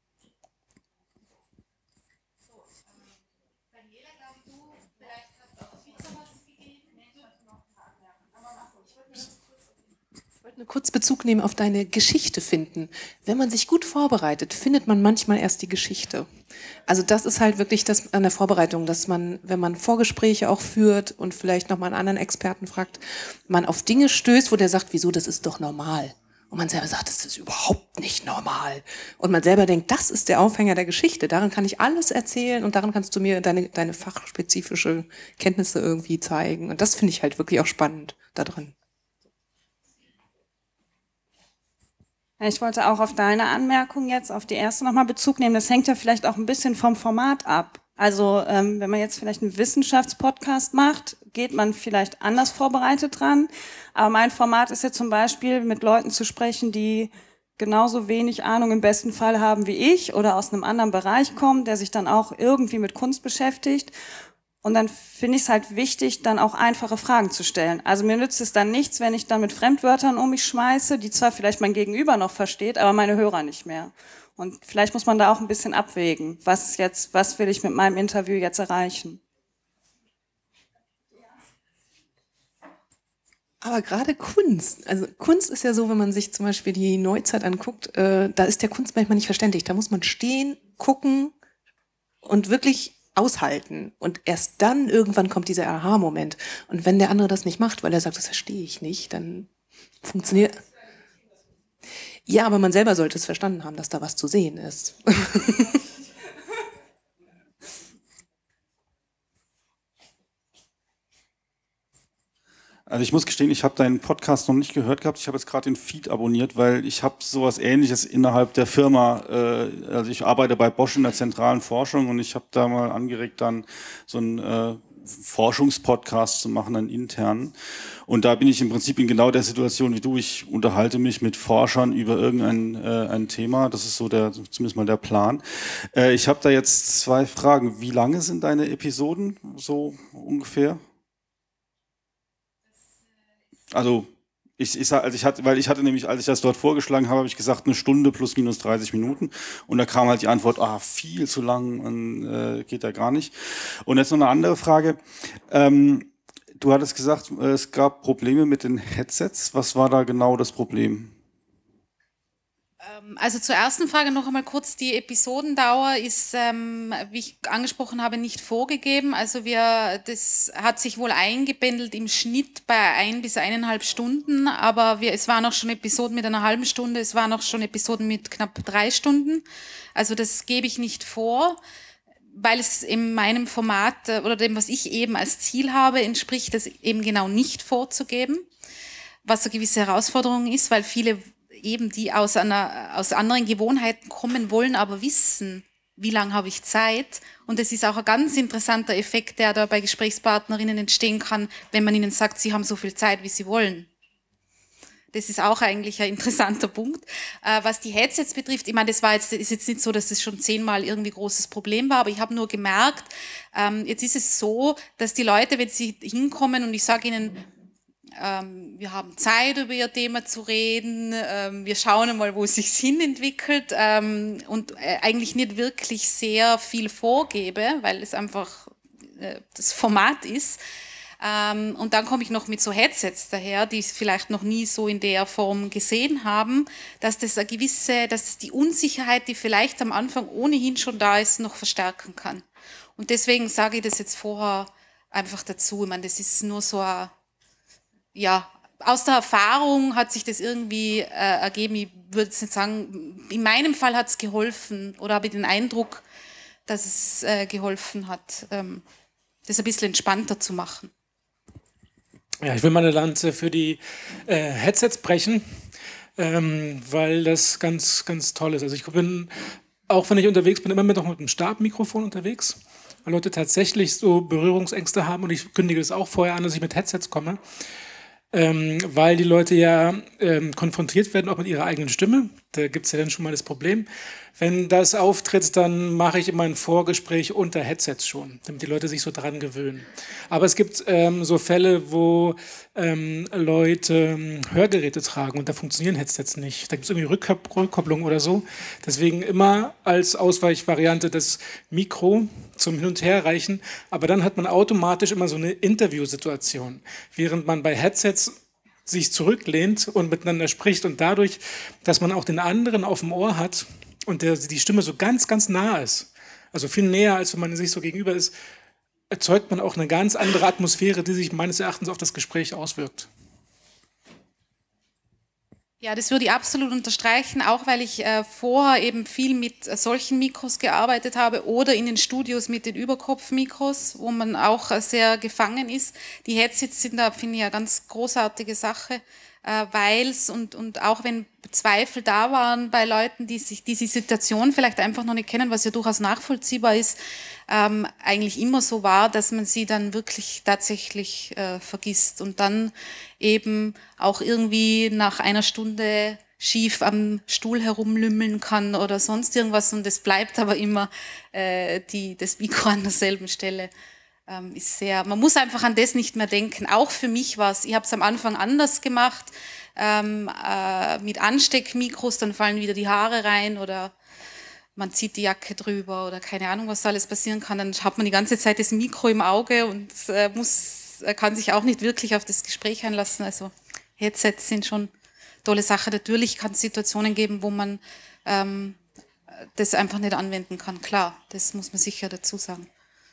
Kurz Bezug nehmen auf deine Geschichte finden. Wenn man sich gut vorbereitet, findet man manchmal erst die Geschichte. Also das ist halt wirklich das an der Vorbereitung, dass man, wenn man Vorgespräche auch führt und vielleicht nochmal einen anderen Experten fragt, man auf Dinge stößt, wo der sagt, wieso, das ist doch normal. Und man selber sagt, das ist überhaupt nicht normal. Und man selber denkt, das ist der Aufhänger der Geschichte. Daran kann ich alles erzählen und daran kannst du mir deine fachspezifische Kenntnisse irgendwie zeigen. Und das finde ich halt wirklich auch spannend da drin. Ich wollte auch auf deine Anmerkung jetzt, auf die erste nochmal Bezug nehmen. Das hängt ja vielleicht auch ein bisschen vom Format ab. Also wenn man jetzt vielleicht einen Wissenschaftspodcast macht, geht man vielleicht anders vorbereitet dran. Aber mein Format ist ja zum Beispiel, mit Leuten zu sprechen, die genauso wenig Ahnung im besten Fall haben wie ich oder aus einem anderen Bereich kommen, der sich dann auch irgendwie mit Kunst beschäftigt. Und dann finde ich es halt wichtig, dann auch einfache Fragen zu stellen. Also mir nützt es dann nichts, wenn ich dann mit Fremdwörtern um mich schmeiße, die zwar vielleicht mein Gegenüber noch versteht, aber meine Hörer nicht mehr. Und vielleicht muss man da auch ein bisschen abwägen. Was will ich mit meinem Interview jetzt erreichen? Aber gerade Kunst, also Kunst ist ja so, wenn man sich zum Beispiel die Neuzeit anguckt, da ist der Kunst manchmal nicht verständlich. Da muss man stehen, gucken und wirklich aushalten. Und erst dann irgendwann kommt dieser Aha-Moment. Und wenn der andere das nicht macht, weil er sagt, das verstehe ich nicht, dann funktioniert. Ja, aber man selber sollte es verstanden haben, dass da was zu sehen ist. Also ich muss gestehen, ich habe deinen Podcast noch nicht gehört gehabt. Ich habe jetzt gerade den Feed abonniert, weil ich habe sowas Ähnliches innerhalb der Firma. Also ich arbeite bei Bosch in der zentralen Forschung und ich habe da mal angeregt, dann so einen Forschungspodcast zu machen, einen internen. Und da bin ich im Prinzip in genau der Situation wie du. Ich unterhalte mich mit Forschern über irgendein ein Thema. Das ist so zumindest mal der Plan. Ich habe da jetzt 2 Fragen. Wie lange sind deine Episoden so ungefähr? Also ich hatte nämlich, als ich das dort vorgeschlagen habe, habe ich gesagt, 1 Stunde plus minus 30 Minuten. Und da kam halt die Antwort, viel zu lang, geht da gar nicht. Und jetzt noch eine andere Frage. Du hattest gesagt, es gab Probleme mit den Headsets. Was war da genau das Problem? Also zur ersten Frage noch einmal kurz. Die Episodendauer ist, wie ich angesprochen habe, nicht vorgegeben. Also das hat sich wohl eingependelt im Schnitt bei 1 bis 1,5 Stunden. Aber es waren auch schon Episoden mit einer halben Stunde. Es waren auch schon Episoden mit knapp 3 Stunden. Also das gebe ich nicht vor, weil es in meinem Format oder dem, was ich eben als Ziel habe, entspricht, das eben genau nicht vorzugeben. Was eine gewisse Herausforderung ist, weil viele eben die aus anderen Gewohnheiten kommen wollen, aber wissen, wie lange habe ich Zeit. Und es ist auch ein ganz interessanter Effekt, der da bei Gesprächspartnerinnen entstehen kann, wenn man ihnen sagt, sie haben so viel Zeit, wie sie wollen. Das ist auch eigentlich ein interessanter Punkt. Was die Headsets betrifft, ich meine, ist jetzt nicht so, dass das schon 10-mal irgendwie großes Problem war, aber ich habe nur gemerkt, jetzt ist es so, dass die Leute, wenn sie hinkommen und ich sage ihnen, wir haben Zeit, über ihr Thema zu reden, wir schauen einmal, wo es sich hin entwickelt und eigentlich nicht wirklich sehr viel vorgebe, weil es einfach das Format ist. Und dann komme ich noch mit so Headsets daher, die es vielleicht noch nie so in der Form gesehen haben, dass das die Unsicherheit, die vielleicht am Anfang ohnehin schon da ist, noch verstärken kann. Und deswegen sage ich das jetzt vorher einfach dazu. Ich meine, das ist nur so aus der Erfahrung hat sich das irgendwie ergeben. Ich würde jetzt nicht sagen, in meinem Fall hat es geholfen oder habe ich den Eindruck, dass es geholfen hat, das ein bisschen entspannter zu machen. Ja, ich will mal eine Lanze für die Headsets brechen, weil das ganz, ganz toll ist. Also ich bin, auch wenn ich unterwegs bin, immer noch mit einem Stabmikrofon unterwegs, weil Leute tatsächlich so Berührungsängste haben und ich kündige das auch vorher an, dass ich mit Headsets komme. Weil die Leute ja konfrontiert werden, auch mit ihrer eigenen Stimme. Da gibt es ja dann schon mal das Problem. Wenn das auftritt, dann mache ich immer ein Vorgespräch unter Headsets schon, damit die Leute sich so dran gewöhnen. Aber es gibt so Fälle, wo Leute Hörgeräte tragen und da funktionieren Headsets nicht. Da gibt es irgendwie Rückkopplung oder so. Deswegen immer als Ausweichvariante das Mikro zum Hin- und Herreichen. Aber dann hat man automatisch immer so eine Interviewsituation, während man bei Headsets sich zurücklehnt und miteinander spricht und dadurch, dass man auch den anderen auf dem Ohr hat und die Stimme so ganz, ganz nah ist, also viel näher, als wenn man sich so gegenüber ist, erzeugt man auch eine ganz andere Atmosphäre, die sich meines Erachtens auf das Gespräch auswirkt. Ja, das würde ich absolut unterstreichen, auch weil ich vorher eben viel mit solchen Mikros gearbeitet habe oder in den Studios mit den Überkopfmikros, wo man auch sehr gefangen ist. Die Headsets sind da, finde ich, eine ganz großartige Sache, weil es und auch wenn Zweifel da waren bei Leuten, die diese Situation vielleicht einfach noch nicht kennen, was ja durchaus nachvollziehbar ist, eigentlich immer so war, dass man sie dann wirklich tatsächlich vergisst und dann eben auch irgendwie nach einer Stunde schief am Stuhl herumlümmeln kann oder sonst irgendwas und es bleibt aber immer das Mikro an derselben Stelle. Man muss einfach an das nicht mehr denken. Auch für mich war es, ich habe es am Anfang anders gemacht, mit Ansteckmikros, dann fallen wieder die Haare rein oder man zieht die Jacke drüber oder keine Ahnung, was da alles passieren kann. Dann hat man die ganze Zeit das Mikro im Auge und kann sich auch nicht wirklich auf das Gespräch einlassen. Also Headsets sind schon tolle Sache. Natürlich kann es Situationen geben, wo man das einfach nicht anwenden kann. Klar, das muss man sicher dazu sagen.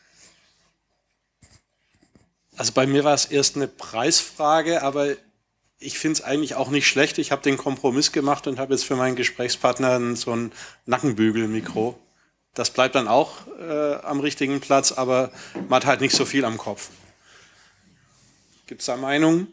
Also bei mir war es erst eine Preisfrage, aber ich finde es eigentlich auch nicht schlecht. Ich habe den Kompromiss gemacht und habe jetzt für meinen Gesprächspartner so ein Nackenbügelmikro. Das bleibt dann auch am richtigen Platz, aber man hat halt nicht so viel am Kopf. Gibt es da Meinungen?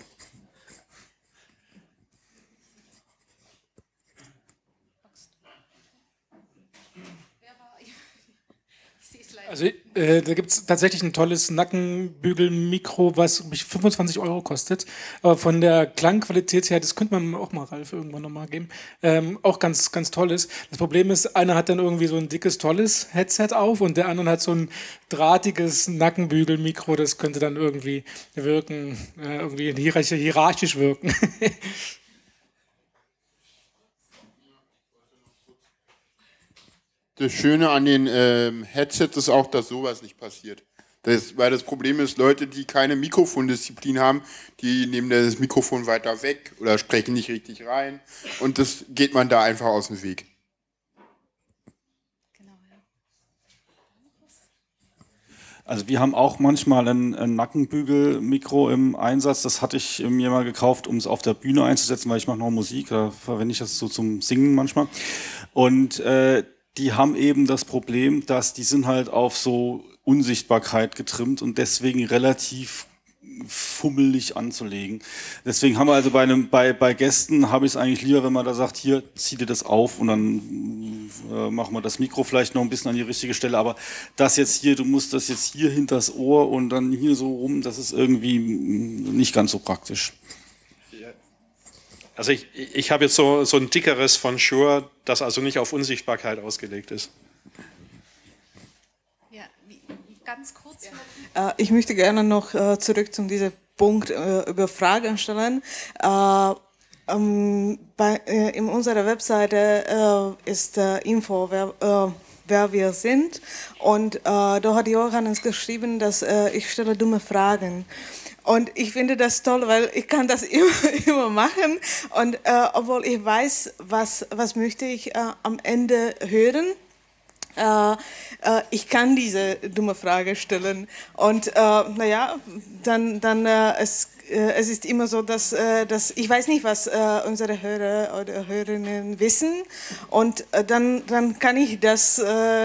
Also da gibt es tatsächlich ein tolles Nackenbügelmikro, was mich 25 € kostet. Aber von der Klangqualität her, das könnte man auch mal Ralf irgendwann nochmal geben, auch ganz, ganz tolles. Das Problem ist, einer hat dann irgendwie so ein dickes, tolles Headset auf und der andere hat so ein drahtiges Nackenbügelmikro. Das könnte dann irgendwie wirken, irgendwie hierarchisch wirken. Das Schöne an den Headsets ist auch, dass sowas nicht passiert. Weil das Problem ist, Leute, die keine Mikrofondisziplin haben, die nehmen das Mikrofon weiter weg oder sprechen nicht richtig rein. Und das geht man da einfach aus dem Weg. Also wir haben auch manchmal ein Nackenbügelmikro im Einsatz. Das hatte ich mir mal gekauft, um es auf der Bühne einzusetzen, weil ich mache noch Musik. Da verwende ich das so zum Singen manchmal. Und die haben eben das Problem, dass die sind halt auf so Unsichtbarkeit getrimmt und deswegen relativ fummelig anzulegen. Deswegen haben wir also bei Gästen habe ich es eigentlich lieber, wenn man da sagt, hier, zieh dir das auf und dann machen wir das Mikro vielleicht noch ein bisschen an die richtige Stelle, aber das jetzt hier, du musst das jetzt hier hinters Ohr und dann hier so rum, das ist irgendwie nicht ganz so praktisch. Also ich habe jetzt so ein dickeres von Shure, das also nicht auf Unsichtbarkeit ausgelegt ist. Ja, ganz kurz. Ich möchte gerne noch zurück zu diesem Punkt über Fragen stellen. In unserer Webseite ist Info, wer wir sind. Und da hat Johannes geschrieben, dass ich stelle dumme Fragen. Und ich finde das toll, weil ich kann das immer machen. Und obwohl ich weiß, was möchte ich am Ende hören, ich kann diese dumme Frage stellen. Und naja, dann es ist immer so, dass ich weiß nicht, was unsere Hörer oder Hörerinnen wissen. Und dann kann ich das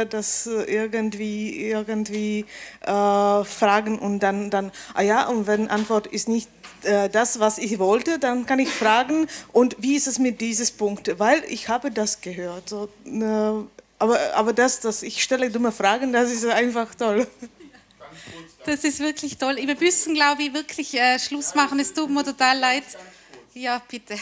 irgendwie fragen und dann ja, und wenn Antwort ist nicht das, was ich wollte, dann kann ich fragen, und wie ist es mit diesem Punkt? Weil ich habe das gehört. So, aber ich stelle dumme Fragen, das ist einfach toll. Das ist wirklich toll. Wir müssen, glaube ich, wirklich Schluss machen. Es tut mir total leid. Ja, bitte.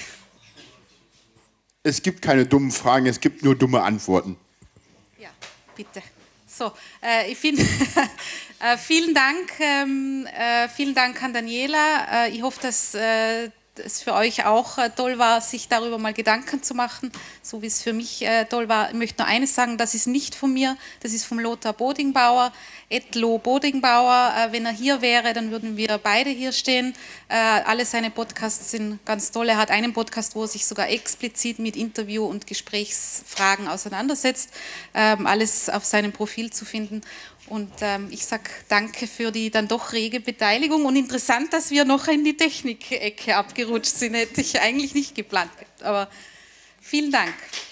Es gibt keine dummen Fragen, es gibt nur dumme Antworten. Ja, bitte. So, ich finde, vielen Dank an Daniela. Ich hoffe, dass es für euch auch toll war, sich darüber mal Gedanken zu machen, so wie es für mich toll war. Ich möchte nur eines sagen, das ist nicht von mir, das ist vom Lothar Bodingbauer, Lo Bodingbauer. Wenn er hier wäre, dann würden wir beide hier stehen. Alle seine Podcasts sind ganz toll. Er hat einen Podcast, wo er sich sogar explizit mit Interview- und Gesprächsfragen auseinandersetzt. Alles auf seinem Profil zu finden. Und ich sage danke für die dann doch rege Beteiligung und interessant, dass wir noch in die Technik-Ecke abgerutscht sind. Hätte ich eigentlich nicht geplant, aber vielen Dank.